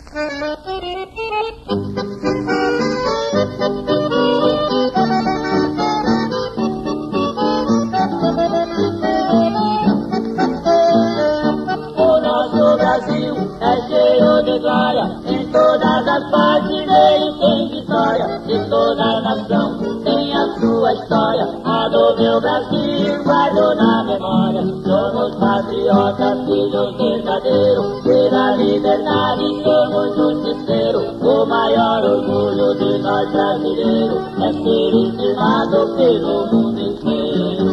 O nosso Brasil é cheio de glória, em todas as partes dele tem vitória, e toda nação tem a sua história, a do meu Brasil guardo na memória. Somos patriotas, filhos verdadeiros, pela liberdade somos justiceiros, o maior orgulho de nós brasileiros é ser estimado pelo mundo inteiro.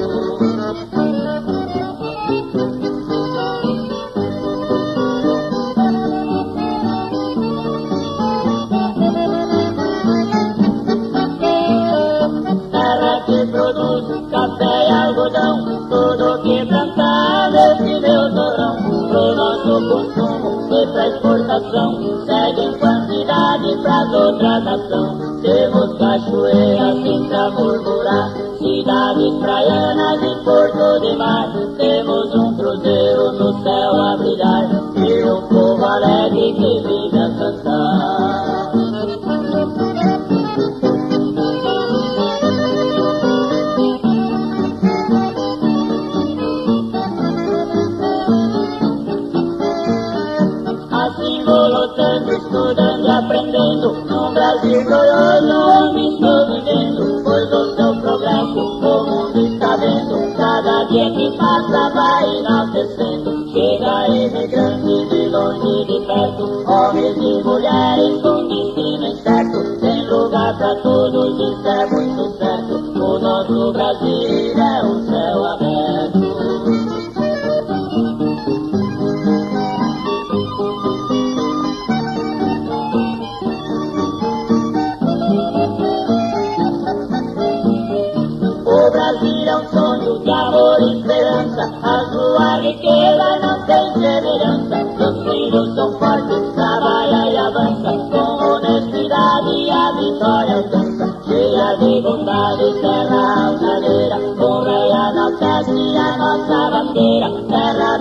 Produz café e algodão, tudo que plantar nesse meu torrão, pro nosso consumo e pra exportação, segue em quantidade pras outras nações. Temos cachoeiras sem pra murmurar, cidades praianas e porto de mar, temos um cruzeiro no céu a brilhar, e um povo alegre que vive a cantar. Lutando, estudando e aprendendo, num Brasil glorioso onde estou vivendo, pois do seu progresso o mundo está vendo, cada dia que passa vai enaltecendo, chega imigrante de longe e de perto, homens e mulheres com destino incerto, tem lugar pra todos, isso é muito certo, o nosso Brasil é um céu aberto. O Brasil é um sonho de amor e esperança, a sua riqueza não tem semelhança. Seus filhos são fortes, trabalha e avança, com honestidade e a vitória alcança. Cheia de bondade, terra altaneira, honra e enaltece a nossa bandeira, terra